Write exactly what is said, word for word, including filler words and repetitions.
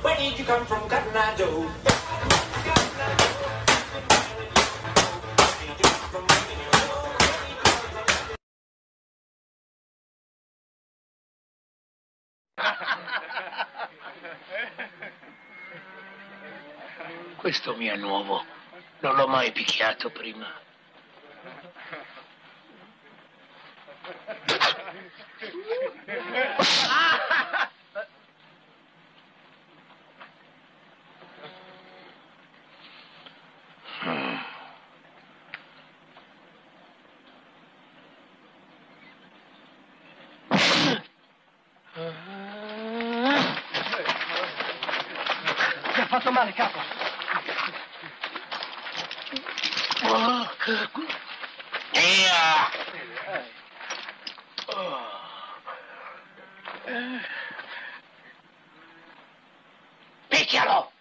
Where did you come from, Cotton Eye Joe? Questo mi è nuovo. Non l'ho mai picchiato prima. Mi ha fatto male, capo. Via! Picchialo!